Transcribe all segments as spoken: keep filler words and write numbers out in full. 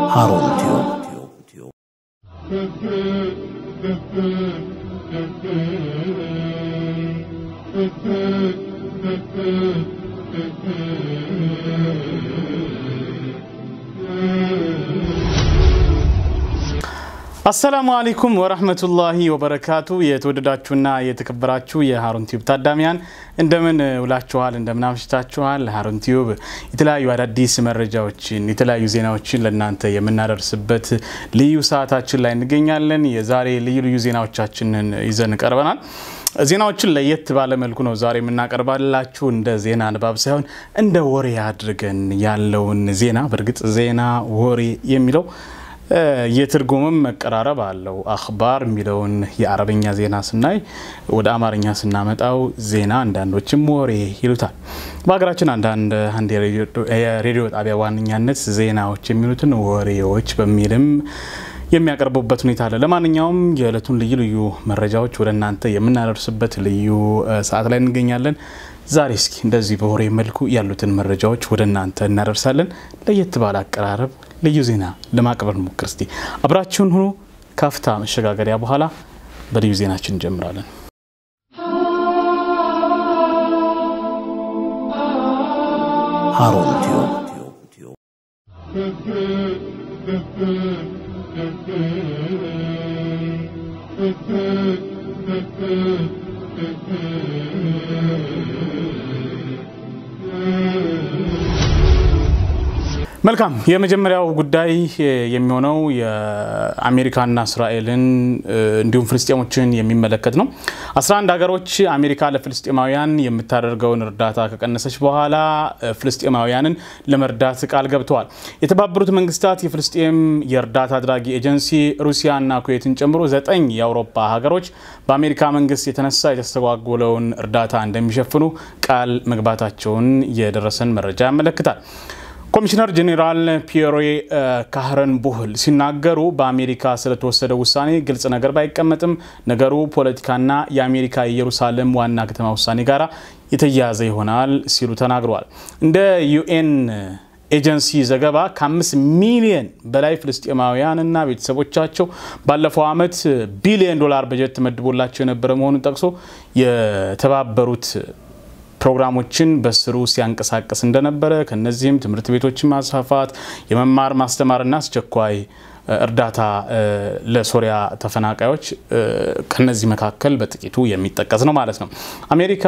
ሃሩን ቲዩብ السلام عليكم ورحمة الله وبركاته የተወደዳችሁና የተከበራችሁ የሃሩን ቲዩብ ታዳሚያን እንደምን ውላችኋል እንደምን አምሽታችኋል ሃሩን ቲዩብ የተለያዩ አዳዲስ መረጃዎችን የተለያዩ ዜናዎችን ለእናንተ የምናደርስበት ልዩ ሰዓታችን ላይ እንገኛለን የዛሬ ልዩ ልዩ ዜናዎቻችንን ይዘን ቀርበናል ዜናዎችን ለየት ባለ መልኩ ነው ዛሬ የምናቀርባላችሁ እንደ ዜና ንባብ ሳይሆን እንደ ወሬ አድርገን ያለውን ዜና በርግጥ ዜና ወሬ የሚለው የትርጉምም መቀራረብ አለው አخبار ሚለውን የአረበኛ ዜና ስናይ ወደ አማርኛ ስናመጣው ዜና አንዳንዶችም ወሬ ይሉታል በአገራችን አንዳንድ አንድ የሬዲዮ ጣቢያ ዋንኛነት ዜናዎች የሚሉትን ወሬዎች በሚልም የሚያቀርቡበት ሁኔታ አለ ለማንኛውም የዕለቱን ልዩ ልዩ መረጃዎች ወደ እናንተ የምናደርስበት ልዩ ሰዓት ላይ እንገኛለን ዛሬ እስኪ እንደዚህ በወሬ መልኩ ያሉትን መረጃዎች ወደ እናንተ እናደርሳለን ለየት ባለ አቀራረብ ልዩ ዜና ለማቅረብ እንሞክር እስቲ አብራችሁን ሁኑ ካፍታ መሸጋገሪያ በኋላ በልዩ ዜናችን እንጀምራለን ሃሩን ቲዩብ መልካም የመጀመሪያው ጉዳይ የሚሆነው የአሜሪካና እስራኤልን እንዲሁም ፍልስጤሞችን የሚመለከት ነው አስራ አንድ ሀገሮች አሜሪካ ለፍልስጤማውያን የምታደርገውን እርዳታ ከቀነሰች በኋላ ፍልስጤማውያንን ለመርዳት ቃል ገብተዋል የተባበሩት መንግስታት የፍልስጤም የእርዳታ አድራጊ ኤጀንሲ ሩሲያና ኩዌትን ጨምሮ ዘጠኝ የአውሮፓ ሀገሮች በአሜሪካ መንግስት የተነሳ የተስተጓጎለውን እርዳታ እንደሚሸፍኑ ቃል መግባታቸውን የደረሰን መረጃ ያመለክታል ኮሚሽነር ጀነራል ፒየሮ ካህረን ቡህል ሲናገሩ በአሜሪካ ስለተወሰደ ውሳኔ ግልጽ ነገር ባይቀመጥም ነገሩ ፖለቲካና የአሜሪካ የኢየሩሳሌም ዋና ከተማ ውሳኔ ጋራ የተያያዘ ይሆናል ሲሉ ተናግረዋል እንደ ዩኤን ኤጀንሲ ዘገባ ከአምስት ሚሊዮን በላይ ፍልስጤማውያንና ቤተሰቦቻቸው ባለፈው አመት ቢሊዮን ዶላር በጀት ተመድቦላቸው የነበረ መሆኑን ጠቅሶ የተባበሩት ፕሮግራሞችን በስሩ ሲያንቀሳቀስ እንደነበረ ከነዚህም ትምርት ቤቶችን ማስፋፋት የመማር ማስተማርና አስቸኳይ እርዳታ ለሶሪያ ተፈናቃዮች ከነዚህ መካከል በጥቂቱ የሚጠቀስ ነው ማለት ነው አሜሪካ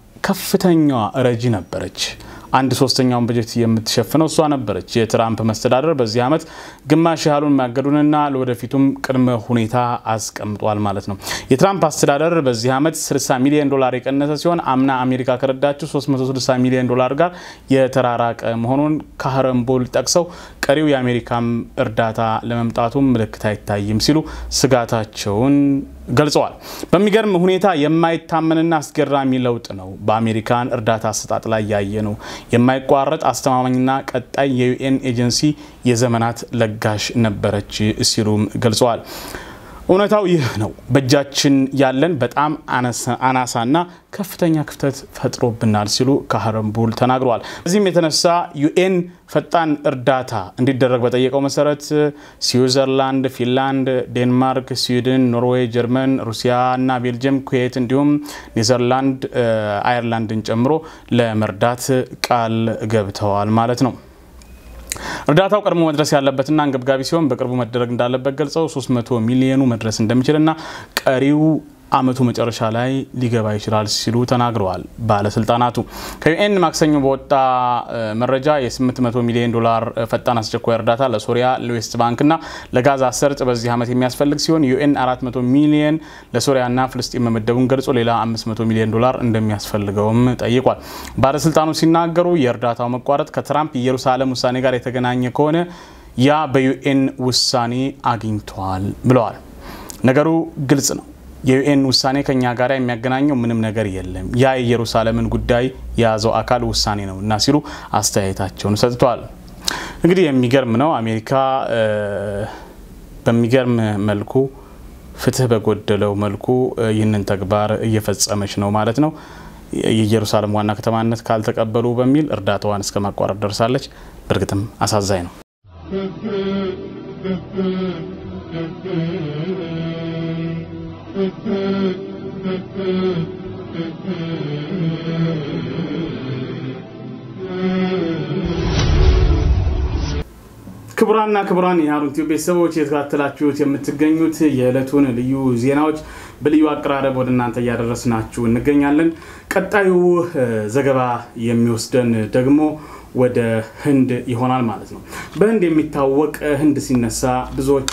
ከፍተኛ ረጂ ነበረች አንድ ሶስተኛውን በጀት የምትሸፍነው እሷ ነበረች የትራምፕ መስተዳደር በዚህ አመት ግማሽ ያህሉን ማገዱንና ለወደፊቱም ቅድመ ሁኔታ አስቀምጧል ማለት ነው የትራምፕ አስተዳደር በዚህ አመት ስልሳ ሚሊዮን ዶላር የቀነሰ ሲሆን አምና አሜሪካ ከረዳችው ሶስት መቶ ስልሳ ሚሊዮን ዶላር ጋር የተራራቀ መሆኑን ካህረን ቡል ጠቅሰው ቀሪው የአሜሪካም እርዳታ ለመምጣቱም ምልክት አይታይም ሲሉ ስጋታቸውን ገልጸዋል በሚገርም ሁኔታ የማይታመንና አስገራሚ ለውጥ ነው በአሜሪካን እርዳታ አሰጣጥ ላይ ያየነው የማይቋረጥ አስተማማኝና ቀጣይ የዩኤን ኤጀንሲ የዘመናት ለጋሽ ነበረች ሲሉም ገልጸዋል እውነታው ይህ ነው በእጃችን ያለን በጣም አናሳና ከፍተኛ ክፍተት ፈጥሮብናል ሲሉ ካህረን ቡል ተናግረዋል እዚህም የተነሳ ዩኤን ፈጣን እርዳታ እንዲደረግ በጠየቀው መሰረት ስዊዘርላንድ ፊንላንድ ዴንማርክ ስዊድን ኖርዌይ ጀርመን ሩሲያና ቤልጂየም ኩዌት እንዲሁም ኔዘርላንድ አየርላንድን ጨምሮ ለመርዳት ቃል ገብተዋል ማለት ነው እርዳታው ቀድሞ መድረስ ያለበትና አንገብጋቢ ሲሆን በቅርቡ መደረግ እንዳለበት ገልጸው ሶስት መቶ ሚሊዮን መድረስ እንደሚችልና ቀሪው አመቱ መጨረሻ ላይ ሊገባ ይችላል ሲሉ ተናግረዋል ባለስልጣናቱ ከዩኤን ማክሰኞ በወጣ መረጃ የ800 ሚሊዮን ዶላር ፈጣን አስቸኳይ እርዳታ ለሶሪያ ለዌስት ባንክና ለጋዛ ሰርጥ በዚህ አመት የሚያስፈልግ ሲሆን ዩኤን አራት መቶ ሚሊዮን ለሶሪያና ፍልስጤም መመደቡን ገልጾ ሌላ አምስት መቶ ሚሊዮን ዶላር እንደሚያስፈልገውም ጠይቋል ባለስልጣኑ ሲናገሩ የእርዳታው መቋረጥ ከትራምፕ ኢየሩሳሌም ውሳኔ ጋር የተገናኘ ከሆነ ያ በዩኤን ውሳኔ አግኝቷል ብለዋል ነገሩ ግልጽ ነው የዩኤን ውሳኔ ከኛ ጋር የሚያገናኘው ምንም ነገር የለም ያ የኢየሩሳሌምን ጉዳይ ያዘው አካል ውሳኔ ነውና ሲሉ አስተያየታቸውን ሰጥተዋል እንግዲህ የሚገርም ነው አሜሪካ በሚገርም መልኩ ፍትህ በጎደለው መልኩ ይህንን ተግባር እየፈጸመች ነው ማለት ነው የኢየሩሳሌም ዋና ከተማነት ካልተቀበሉ በሚል እርዳታዋን እስከ ማቋረጥ ደርሳለች በርግጥም አሳዛኝ ነው ክቡራና ክቡራን የሃሩን ቲዩብ ቤተሰቦች የተከታተላችሁት የምትገኙት የዕለቱን ልዩ ዜናዎች በልዩ አቀራረብ ወደ እናንተ ያደረስናችሁ እንገኛለን። ቀጣዩ ዘገባ የሚወስደን ደግሞ ወደ ህንድ ይሆናል ማለት ነው። በህንድ የሚታወቅ ህንድ ሲነሳ ብዙዎች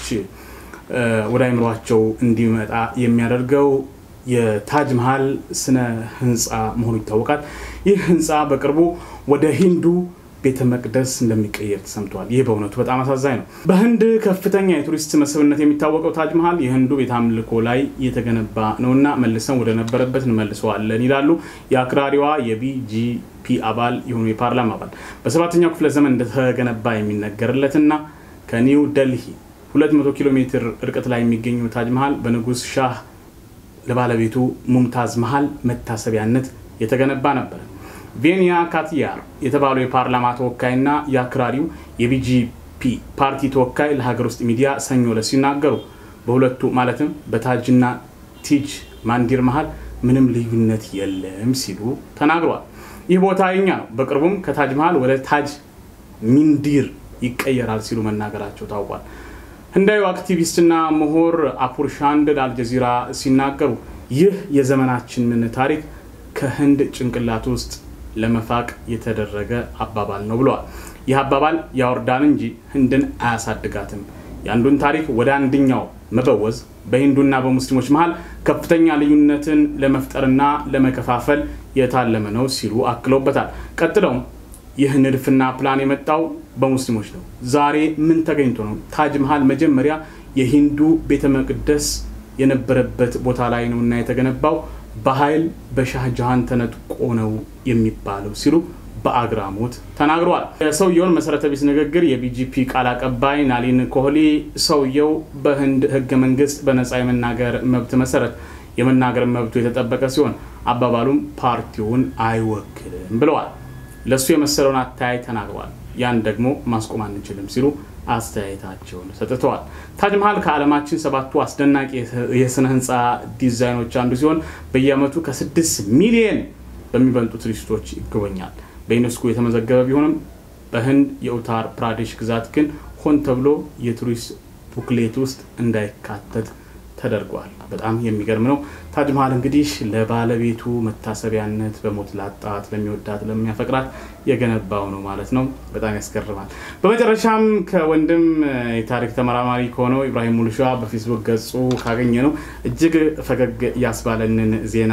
ወደ አይምሯቸው እንዲመጣ የሚያደርገው የታጅ መሃል ስነ ህንጻ መሆኑ ይታወቃል። ይህ ህንጻ በቅርቡ ወደ ሂንዱ ቤተ መቅደስ እንደሚቀየር ተሰምቷል። ይህ በእውነቱ በጣም አሳዛኝ ነው። በህንድ ከፍተኛ የቱሪስት መስህብነት የሚታወቀው ታጅ መሃል የህንዱ ቤተ አምልኮ ላይ የተገነባ ነውና መልሰን ወደ ነበረበት እንመልሰዋለን ይላሉ የአክራሪዋ የቢጂፒ አባል የሆኑ የፓርላማ አባል። በሰባተኛው ክፍለ ዘመን እንደተገነባ የሚነገርለትና ከኒው ዴልሂ ሁለት መቶ ኪሎ ሜትር ርቀት ላይ የሚገኘው ታጅ መሃል በንጉስ ሻህ ለባለቤቱ ሙምታዝ መሃል መታሰቢያነት የተገነባ ነበር። ቬኒያ ካቲያር የተባለው የፓርላማ ተወካይና የአክራሪው የቢጂፒ ፓርቲ ተወካይ ለሀገር ውስጥ ሚዲያ ሰኞ ዕለት ሲናገሩ በሁለቱ ማለትም በታጅና ቲጅ ማንዲር መሃል ምንም ልዩነት የለም ሲሉ ተናግረዋል። ይህ ቦታ የኛ ነው፣ በቅርቡም ከታጅ መሃል ወደ ታጅ ሚንዲር ይቀየራል ሲሉ መናገራቸው ታውቋል። ህንዳዊ አክቲቪስትና ምሁር አፑር ሻንድ አልጀዚራ ሲናገሩ ይህ የዘመናችን ታሪክ ከህንድ ጭንቅላት ውስጥ ለመፋቅ የተደረገ አባባል ነው ብለዋል። ይህ አባባል ያወርዳል እንጂ ህንድን አያሳድጋትም። ያንዱን ታሪክ ወደ አንደኛው መበወዝ በሂንዱና በሙስሊሞች መሃል ከፍተኛ ልዩነትን ለመፍጠርና ለመከፋፈል የታለመ ነው ሲሉ አክለውበታል። ቀጥለውም ይህ ንድፍና ፕላን የመጣው በሙስሊሞች ነው። ዛሬ ምን ተገኝቶ ነው? ታጅ መሃል መጀመሪያ የሂንዱ ቤተ መቅደስ የነበረበት ቦታ ላይ ነውና የተገነባው በኃይል በሻህ ጃሃን ተነጥቆ ነው የሚባለው ሲሉ በአግራሞት ተናግረዋል። ሰውየውን መሰረተ ቢስ ንግግር የቢጂፒ ቃል አቀባይ ናሊን ኮህሊ ሰውየው በህንድ ህገ መንግስት በነፃ የመናገር መብት መሰረት የመናገር መብቱ የተጠበቀ ሲሆን አባባሉም ፓርቲውን አይወክልም ብለዋል። ለሱ የመሰለውን አታይ ተናግረዋል። ያን ደግሞ ማስቆም አንችልም ሲሉ አስተያየታቸውን ሰጥተዋል። ታጅ መሃል ከዓለማችን ሰባቱ አስደናቂ የስነ ህንጻ ዲዛይኖች አንዱ ሲሆን በየአመቱ ከስድስት ሚሊዮን በሚበልጡ ቱሪስቶች ይጎበኛል። በዩኔስኮ የተመዘገበ ቢሆንም በህንድ የኡታር ፕራዴሽ ግዛት ግን ሆን ተብሎ የቱሪስት ቡክሌት ውስጥ እንዳይካተት ተደርጓል። በጣም የሚገርም ነው። ታጅ መሃል እንግዲህ ለባለቤቱ መታሰቢያነት በሞት ላጣት ለሚወዳት ለሚያፈቅራት የገነባው ነው ማለት ነው። በጣም ያስገርማል። በመጨረሻም ከወንድም የታሪክ ተመራማሪ ከሆነው ኢብራሂም ሙሉሻ በፌስቡክ ገጹ ካገኘነው እጅግ ፈገግ ያስባለንን ዜና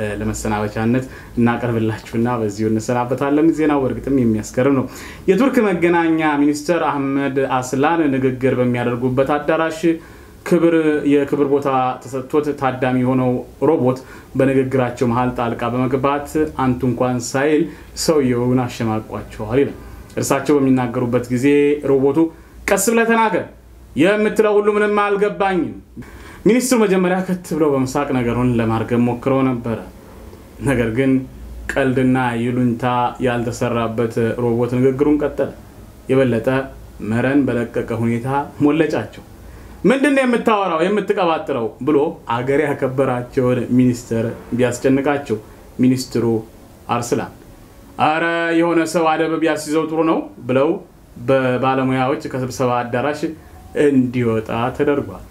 ለመሰናበቻነት እናቀርብላችሁና በዚሁ እንሰናበታለን። ዜናው በእርግጥም የሚያስገርም ነው። የቱርክ መገናኛ ሚኒስትር አህመድ አስላን ንግግር በሚያደርጉበት አዳራሽ ክብር የክብር ቦታ ተሰጥቶት ታዳሚ ሆነው ሮቦት በንግግራቸው መሃል ጣልቃ በመግባት አንቱ እንኳን ሳይል ሰውየውን አሸማቋቸዋል ይላል። እርሳቸው በሚናገሩበት ጊዜ ሮቦቱ ቀስ ብለህ ተናገር የምትለው ሁሉ ምንም አልገባኝም። ሚኒስትሩ መጀመሪያ ከት ብለው በመሳቅ ነገሩን ለማርገብ ሞክረው ነበር። ነገር ግን ቀልድና ይሉንታ ያልተሰራበት ሮቦት ንግግሩን ቀጠለ። የበለጠ መረን በለቀቀ ሁኔታ ሞለጫቸው። ምንድነው የምታወራው የምትቀባጥረው ብሎ አገር ያከበራቸው ሚኒስትር ቢያስጨንቃቸው ሚኒስትሩ አርስላን አረ የሆነ ሰው አደብ ቢያስይዘው ጥሩ ነው ብለው በባለሙያዎች ከስብሰባ አዳራሽ እንዲወጣ ተደርጓል።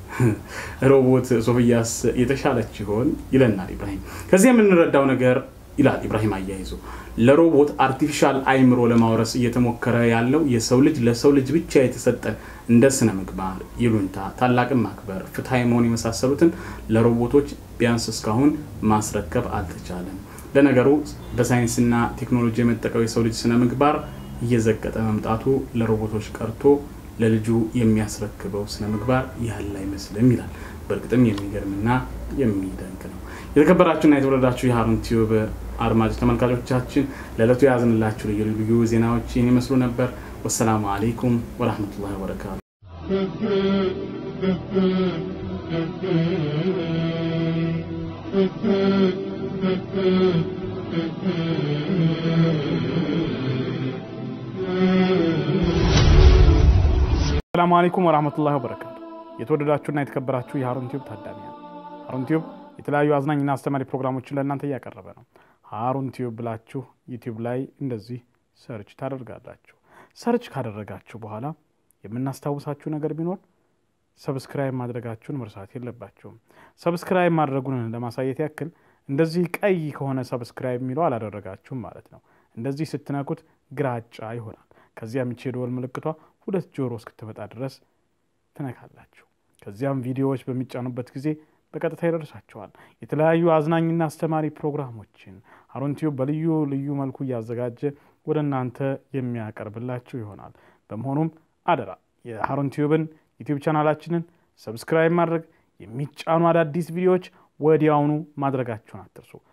ሮቦት ሶፊያስ የተሻለች ይሆን ይለናል ኢብራሂም። ከዚህ የምንረዳው ነገር ይላል ኢብራሂም አያይዞ ለሮቦት አርቲፊሻል አይምሮ ለማውረስ እየተሞከረ ያለው የሰው ልጅ ለሰው ልጅ ብቻ የተሰጠ እንደ ስነ ምግባር ይሉንታ ታላቅም ማክበር ፍትሃዊ መሆን የመሳሰሉትን ለሮቦቶች ቢያንስ እስካሁን ማስረከብ አልተቻለም። ለነገሩ በሳይንስና ቴክኖሎጂ የመጠቀው የሰው ልጅ ስነ ምግባር እየዘቀጠ መምጣቱ ለሮቦቶች ቀርቶ ለልጁ የሚያስረክበው ስነ ምግባር ያለ አይመስልም ይላል። በእርግጥም የሚገርምና የሚደንቅ ነው። የተከበራችሁና የተወደዳችሁ የሃሩን ቲዩብ አድማጭ ተመልካቾቻችን ለዕለቱ ያዝንላችሁ ልዩ ልዩ ዜናዎች ይህን ይመስሉ ነበር። ወሰላሙ አለይኩም ወራህመቱላሂ ወበረካቱ። ሰላም አለይኩም ወራህመቱላሂ ወበረካቱ። የተወደዳችሁና የተከበራችሁ የሃሩን ቲዩብ ታዳሚያን ሃሩን ቲዩብ የተለያዩ አዝናኝና አስተማሪ ፕሮግራሞችን ለእናንተ ያቀርበ ነው። ሃሩን ቲዩብ ብላችሁ ዩቲዩብ ላይ እንደዚህ ሰርች ታደርጋላችሁ። ሰርች ካደረጋችሁ በኋላ የምናስታውሳችሁ ነገር ቢኖር ሰብስክራይብ ማድረጋችሁን መርሳት የለባችሁም። ሰብስክራይብ ማድረጉን ለማሳየት ያክል እንደዚህ ቀይ ከሆነ ሰብስክራይብ የሚለው አላደረጋችሁም ማለት ነው። እንደዚህ ስትነኩት ግራጫ ይሆናል። ከዚያም እቺ የደወል ምልክቷ ሁለት ጆሮ እስክትመጣ ድረስ ትነካላችሁ። ከዚያም ቪዲዮዎች በሚጫኑበት ጊዜ በቀጥታ ይደርሳችኋል። የተለያዩ አዝናኝና አስተማሪ ፕሮግራሞችን ሃሩን ቲዩብ በልዩ ልዩ መልኩ ያዘጋጀ ወደ እናንተ የሚያቀርብላችሁ ይሆናል። በመሆኑም አደራ የሃሩን ቲዩብን ዩቲዩብ ቻናላችንን ሰብስክራይብ ማድረግ፣ የሚጫኑ አዳዲስ ቪዲዮዎች ወዲያውኑ ማድረጋችሁን አትርሱ።